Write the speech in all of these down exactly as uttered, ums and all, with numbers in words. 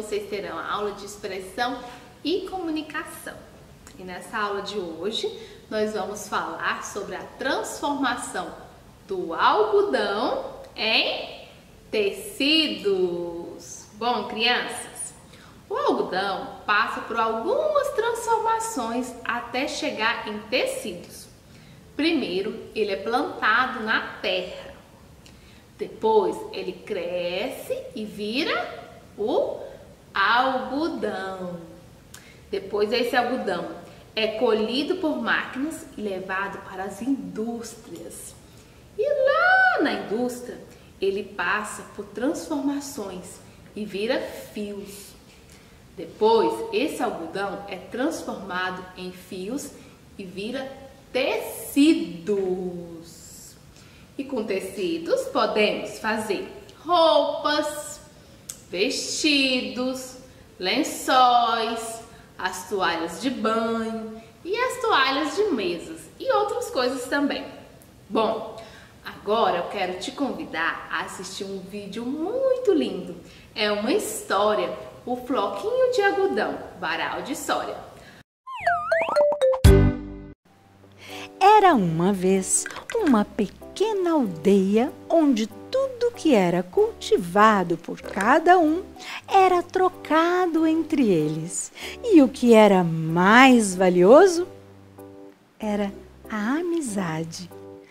vocês terão a aula de expressão e comunicação. E nessa aula de hoje, nós vamos falar sobre a transformação do algodão em tecidos. Bom, crianças, o algodão passa por algumas transformações até chegar em tecidos. Primeiro, ele é plantado na terra. Depois, ele cresce e vira o algodão. Depois, esse algodão é colhido por máquinas e levado para as indústrias. E lá na indústria, ele passa por transformações e vira fios. Depois, esse algodão é transformado em fios e vira tecidos. E com tecidos podemos fazer roupas, vestidos, lençóis, as toalhas de banho e as toalhas de mesas e outras coisas também. Bom, agora eu quero te convidar a assistir um vídeo muito lindo. É uma história, o floquinho de algodão, Varal de Soria. Era uma vez uma pequena aldeia onde tudo que era cultivado por cada um era trocado entre eles. E o que era mais valioso era a amizade.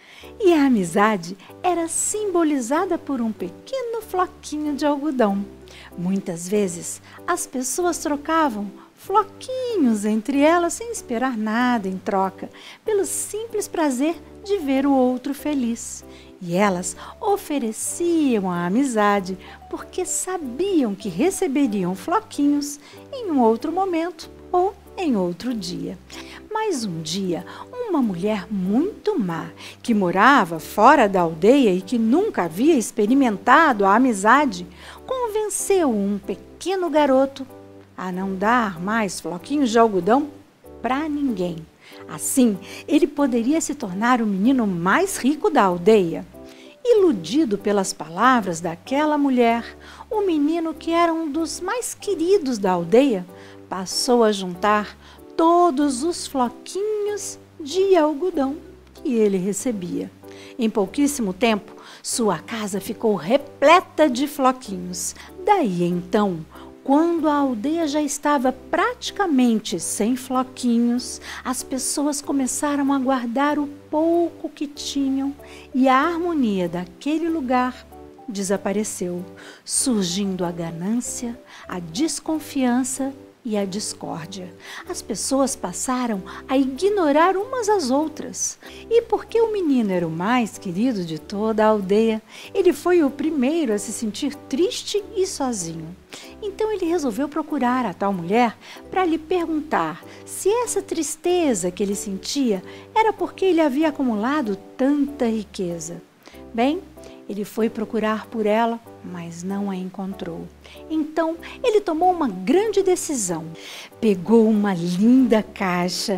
E a amizade era simbolizada por um pequeno floquinho de algodão. Muitas vezes as pessoas trocavam floquinhos entre elas sem esperar nada em troca, pelo simples prazer de ver o outro feliz. E elas ofereciam a amizade porque sabiam que receberiam floquinhos em um outro momento ou em outro dia. Mas um dia, uma mulher muito má, que morava fora da aldeia e que nunca havia experimentado a amizade, convenceu um pequeno garoto a não dar mais floquinhos de algodão para ninguém. Assim, ele poderia se tornar o menino mais rico da aldeia. Iludido pelas palavras daquela mulher, o menino, que era um dos mais queridos da aldeia, passou a juntar todos os floquinhos de algodão que ele recebia. Em pouquíssimo tempo, sua casa ficou repleta de floquinhos. Daí então, quando a aldeia já estava praticamente sem floquinhos, as pessoas começaram a guardar o pouco que tinham e a harmonia daquele lugar desapareceu, surgindo a ganância, a desconfiança e a discórdia. As pessoas passaram a ignorar umas às outras. E porque o menino era o mais querido de toda a aldeia, ele foi o primeiro a se sentir triste e sozinho. Então ele resolveu procurar a tal mulher para lhe perguntar se essa tristeza que ele sentia era porque ele havia acumulado tanta riqueza. Bem, ele foi procurar por ela, mas não a encontrou. Então, ele tomou uma grande decisão. Pegou uma linda caixa,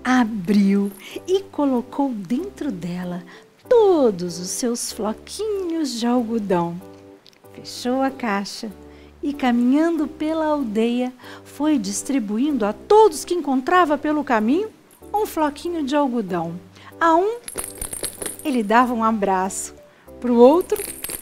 abriu e colocou dentro dela todos os seus floquinhos de algodão. Fechou a caixa e, caminhando pela aldeia, foi distribuindo a todos que encontrava pelo caminho um floquinho de algodão. A um, ele dava um abraço. Para o outro,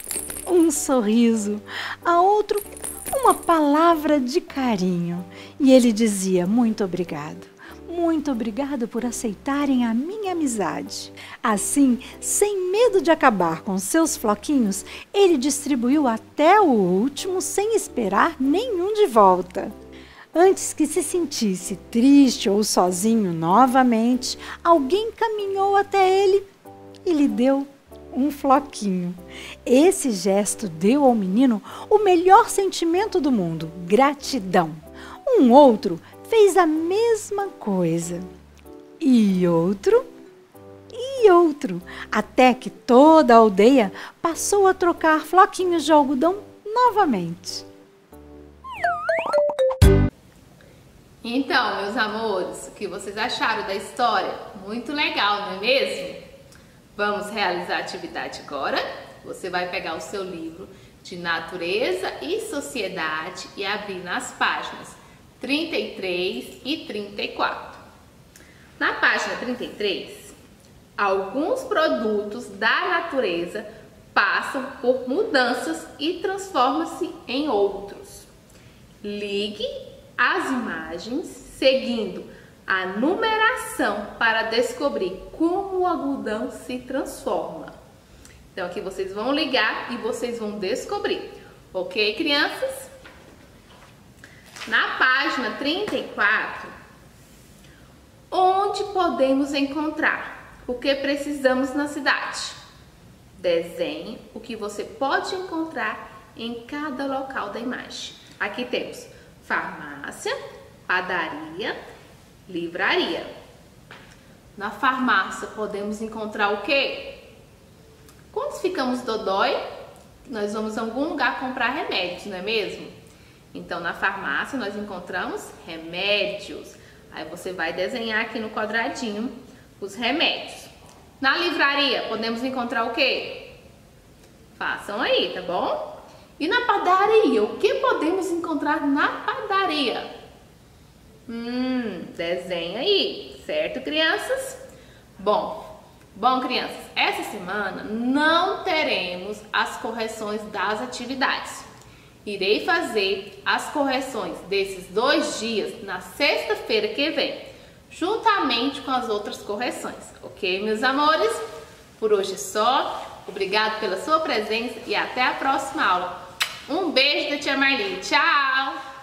um sorriso. A outro, uma palavra de carinho. E ele dizia: muito obrigado. Muito obrigado por aceitarem a minha amizade. Assim, sem medo de acabar com seus floquinhos, ele distribuiu até o último sem esperar nenhum de volta. Antes que se sentisse triste ou sozinho novamente, alguém caminhou até ele e lhe deu um floquinho. Esse gesto deu ao menino o melhor sentimento do mundo: gratidão. Um outro fez a mesma coisa. E outro, e outro, até que toda a aldeia passou a trocar floquinhos de algodão novamente. Então, meus amores, o que vocês acharam da história? Muito legal, não é mesmo? Vamos realizar a atividade agora. Você vai pegar o seu livro de natureza e sociedade e abrir nas páginas trinta e três e trinta e quatro. Na página trinta e três, alguns produtos da natureza passam por mudanças e transformam-se em outros. Ligue as imagens seguindo a numeração para descobrir como o algodão se transforma. Então aqui vocês vão ligar e vocês vão descobrir. Ok, crianças? Na página trinta e quatro, onde podemos encontrar o que precisamos na cidade? Desenhe o que você pode encontrar em cada local da imagem. Aqui temos farmácia, padaria, livraria. Na farmácia podemos encontrar o quê? Quando ficamos dodói, nós vamos a algum lugar comprar remédios, não é mesmo? Então na farmácia nós encontramos remédios. Aí você vai desenhar aqui no quadradinho os remédios. Na livraria podemos encontrar o quê? Façam aí, tá bom? E na padaria, o que podemos encontrar na padaria? Hum, desenha aí, certo, crianças? Bom, bom, crianças, essa semana não teremos as correções das atividades. Irei fazer as correções desses dois dias na sexta-feira que vem, juntamente com as outras correções, ok, meus amores? Por hoje é só. Obrigado pela sua presença e até a próxima aula. Um beijo da tia Marli. Tchau!